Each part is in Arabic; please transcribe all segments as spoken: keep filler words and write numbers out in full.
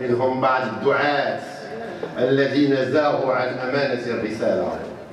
منهم بعض الدعاة الذين زاغوا عن أمانة الرسالة،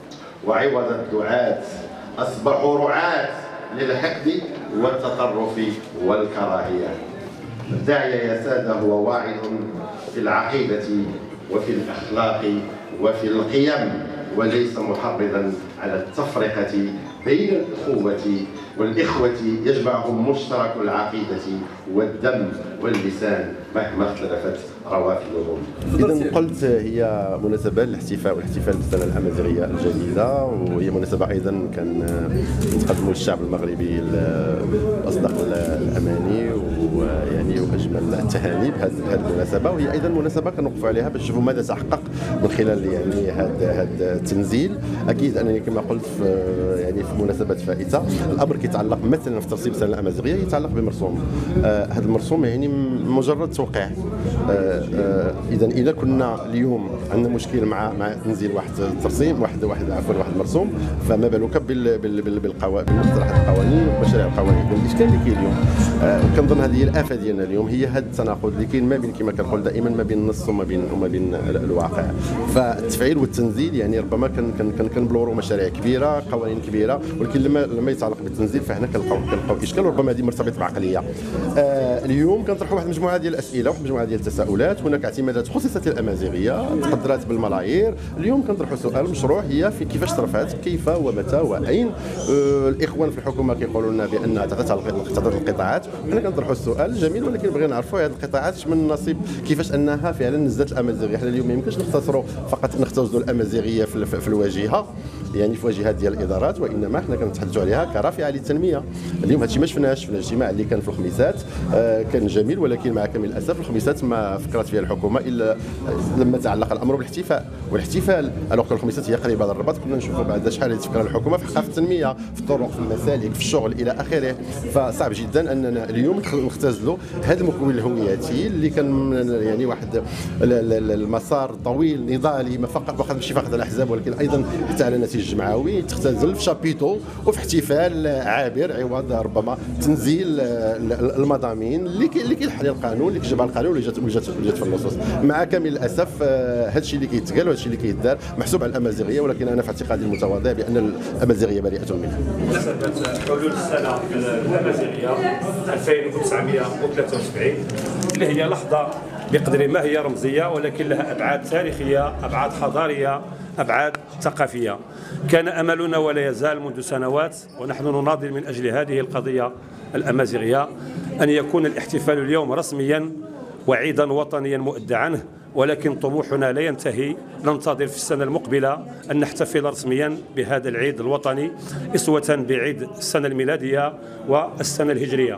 وعوض الدعاة أصبحوا رعاة للحقد والتطرف والكراهية. الداعية يا سادة هو واعظ في العقيدة وفي الأخلاق وفي القيم، وليس محرضا على التفرقة بين الأخوة والإخوة يجمعهم مشترك العقيدة والدم واللسان مهما اختلفت روافدهم. إذا قلت هي مناسبة للاحتفاء والاحتفال بالسنة الأمازيغية الجديدة، وهي مناسبة أيضا كان تقدموا للشعب المغربي أصدق الأماني ويعني وأجمل التهاني بهذه المناسبة، وهي أيضا مناسبة كنوقفوا عليها باش نشوفوا ماذا تحقق من خلال يعني هذا هذا التنزيل. أكيد أنني كما قلت في يعني في مناسبات فائتة الأمر كيتعلق مثلا في ترسيم السنة الأمازيغية يتعلق بمرسوم. آه هذا المرسوم يعني مجرد توقيع. آه آه اذا اذا كنا اليوم عندنا مشكل مع مع تنزيل واحد الترسيم واحد واحد عفوا واحد المرسوم، فما بالك بال بال بال بالقوانين بمقترحات القوانين ومشاريع القوانين. الاشكال اللي كاين اليوم آه وكنظن هذه هي الافه ديالنا اليوم، هي هذا التناقض اللي كاين ما بين كما كنقول دائما ما بين النص وما بين وما بين الواقع. فالتفعيل والتنزيل يعني ربما كان كان كنبلوروا مشاريع كبيره قوانين كبيره، ولكن لما لما يتعلق بالتنزيل فهنا كنلقاو كنلقاو اشكال، وربما هذه مرتبطه بعقليه. آه اليوم كنطرحوا واحد المجموعه ديال الاسئله واحد المجموعه ديال التساؤلات. هناك اعتمادات خصيصه الامازيغيه تقدرات بالملايير. اليوم كنطرحوا سؤال مشروع هي في كيفاش ترفعت، كيف ومتى واين. آه الاخوان في الحكومه كيقولوا لنا بانها تعترض القطاعات، حنا كنطرحوا السؤال جميل، ولكن بغينا نعرفوا هذه القطاعات من نصيب كيفاش انها فعلا نزلت الامازيغيه. حنا اليوم ما يمكنش نختصروا فقط نختزلوا الامازيغيه في, في الواجهه يعني في واجهات ديال الادارات، وانما حنا كنتحدثوا عليها كرافعه للتنميه. اليوم هادشي ما شفناش في الاجتماع اللي كان في الخميسات. آه كان جميل، ولكن مع كامل الاسف الخميسات ما فكرت فيها الحكومه الا لما تعلق الامر بالاحتفاء والاحتفال. الوقت الخميسات هي قريبه للرباط، كنا نشوفوا بعد شحال تفكر الحكومه في حقها في التنميه في الطرق في المسالك في الشغل الى اخره. فصعب جدا اننا اليوم نختزلوا هذا المكون الهوياتي اللي كان يعني واحد المسار طويل نضالي ما فقط فقط ماشي فقط على الاحزاب ولكن ايضا حتى على نتيجه جمعوي، تختزل في شابيتو وفي احتفال عابر عوض ربما تنزيل المضامين اللي اللي كيحل القانون اللي كيجبر القانون اللي جات جات جات في النصوص. مع كامل الاسف هذا الشيء اللي كيتقال وهذا الشيء اللي كيدار محسوب على الامازيغيه، ولكن انا في اعتقادي المتواضع بان الامازيغيه بريئه منها. مناسبة حلول السنة الأمازيغية ألفين وتسعمائة وثلاثة وسبعين اللي هي لحظة بقدر ما هي رمزية، ولكن لها أبعاد تاريخية، أبعاد حضارية، أبعاد ثقافية. كان أملنا ولا يزال منذ سنوات ونحن نناضل من أجل هذه القضية الأمازيغية أن يكون الاحتفال اليوم رسميا وعيدا وطنيا مؤدى عنه، ولكن طموحنا لا ينتهي. ننتظر في السنة المقبلة أن نحتفل رسميا بهذا العيد الوطني أسوة بعيد السنة الميلادية والسنة الهجرية.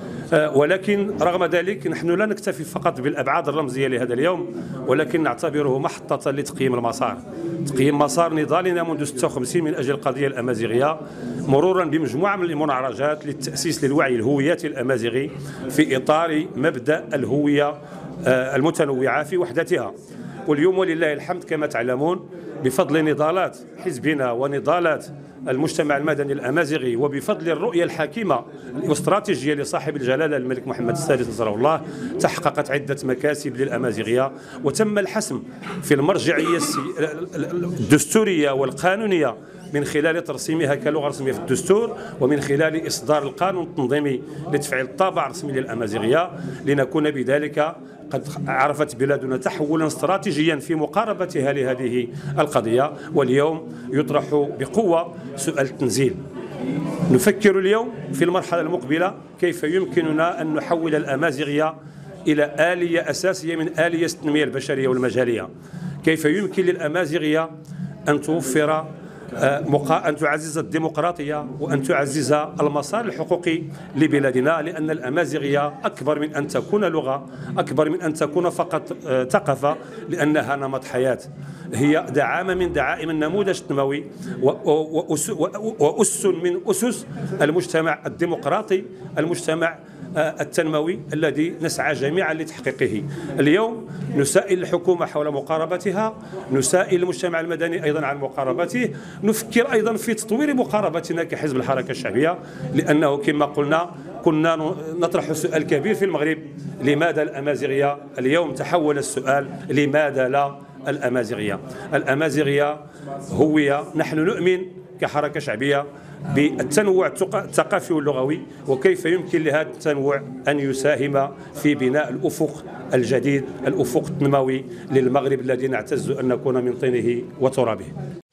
ولكن رغم ذلك نحن لا نكتفي فقط بالأبعاد الرمزية لهذا اليوم، ولكن نعتبره محطة لتقييم المسار، تقييم مسار نضالنا منذ ستة وخمسين من أجل القضية الأمازيغية، مرورا بمجموعة من المناعرجات للتأسيس للوعي الهوياتي الأمازيغي في إطار مبدأ الهوية المتنوعة في وحدتها. واليوم ولله الحمد كما تعلمون بفضل نضالات حزبنا ونضالات المجتمع المدني الأمازيغي وبفضل الرؤية الحكيمة والاستراتيجية لصاحب الجلالة الملك محمد السادس نصره الله تحققت عدة مكاسب للأمازيغية، وتم الحسم في المرجعية الدستورية والقانونية من خلال ترسيمها كلغة رسمية في الدستور، ومن خلال إصدار القانون التنظيمي لتفعيل الطابع الرسمي للأمازيغية، لنكون بذلك قد عرفت بلادنا تحولا استراتيجيا في مقاربتها لهذه القضية. واليوم يطرح بقوة سؤال التنزيل. نفكر اليوم في المرحلة المقبلة كيف يمكننا أن نحول الأمازيغية إلى آلية أساسية من آلية التنمية البشرية والمجالية. كيف يمكن للأمازيغية أن توفر أن تعزز الديمقراطية وأن تعزز المسار الحقوقي لبلادنا، لأن الأمازيغية أكبر من أن تكون لغة، أكبر من أن تكون فقط ثقافة، لأنها نمط حياة، هي دعامة من دعائم النموذج التنموي وأس من أسس المجتمع الديمقراطي، المجتمع التنموي الذي نسعى جميعا لتحقيقه. اليوم نسائل الحكومة حول مقاربتها، نسائل المجتمع المدني أيضا عن مقاربته، نفكر أيضا في تطوير مقاربتنا كحزب الحركة الشعبية، لأنه كما قلنا كنا نطرح سؤال كبير في المغرب: لماذا الأمازيغية؟ اليوم تحول السؤال: لماذا لا الأمازيغية؟ الأمازيغية هوية. نحن نؤمن كحركة شعبية بالتنوع الثقافي واللغوي، وكيف يمكن لهذا التنوع أن يساهم في بناء الأفق الجديد، الأفق التنموي للمغرب الذي نعتز أن نكون من طينه وترابه.